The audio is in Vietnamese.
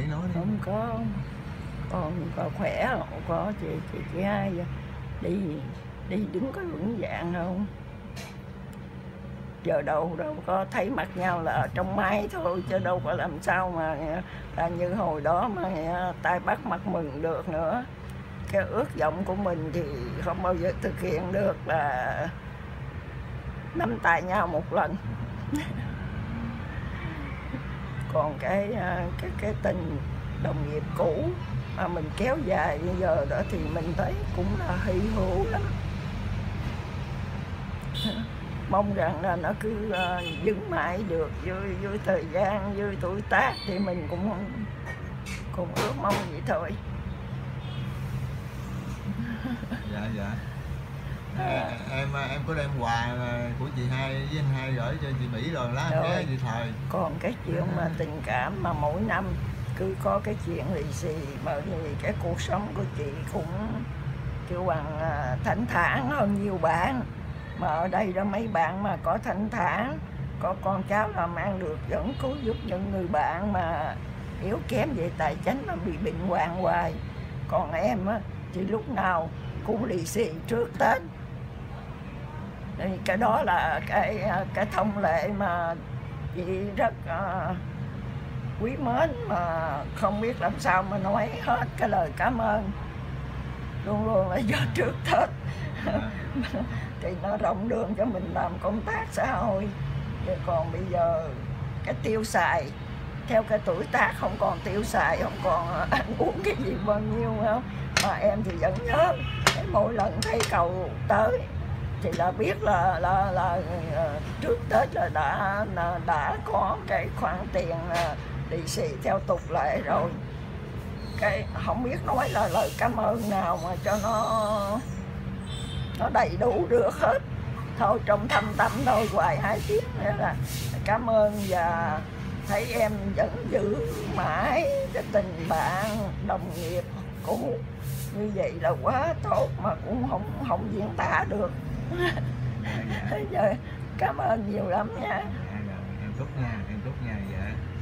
nói đi. Không có, con có khỏe không? Có chị hai đi đứng có vững vàng không? Giờ đâu có thấy mặt nhau là ở trong máy thôi, chứ đâu có làm sao mà là như hồi đó mà tay bắt mặt mừng được nữa. Cái ước vọng của mình thì không bao giờ thực hiện được, là nắm tay nhau một lần. Còn cái tình đồng nghiệp cũ mà mình kéo dài bây giờ đó thì mình thấy cũng là hy hữu lắm. Mong rằng là nó cứ vững mãi được với thời gian, với tuổi tác, thì mình cũng ước mong vậy thôi. Dạ. Em có đem quà của chị hai với anh hai gửi cho chị Mỹ rồi lá ghé chị Thời. Còn cái chuyện mà tình cảm mà mỗi năm cứ có cái chuyện lì xì, bởi vì cái cuộc sống của chị cũng kêu bằng thanh thản hơn nhiều bạn. Mà ở đây đó mấy bạn mà có thanh thản, có con cháu làm ăn được, vẫn cứu giúp những người bạn mà yếu kém về tài chính mà bị bệnh hoạn hoài. Còn em á thì lúc nào cũng lì xì trước Tết. Thì cái đó là cái thông lệ mà chị rất quý mến, mà không biết làm sao mà nói hết cái lời cảm ơn. Luôn luôn là do trước Tết thì nó rộng đường cho mình làm công tác xã hội. Rồi còn bây giờ cái tiêu xài theo cái tuổi tác, không còn tiêu xài, không còn ăn uống cái gì bao nhiêu không. Mà em thì vẫn nhớ mỗi lần thấy cầu tới thì là biết là trước Tết là đã có cái khoản tiền lì xì theo tục lệ rồi. Cái không biết nói là lời cảm ơn nào mà cho nó đầy đủ được hết. Thôi trong thâm tâm thôi, hoài 2 tiếng nữa là cảm ơn, và thấy em vẫn giữ mãi cái tình bạn đồng nghiệp cũ như vậy là quá tốt, mà cũng không diễn tả được. Giờ cảm ơn nhiều lắm nha. Em chúc nha, dạ.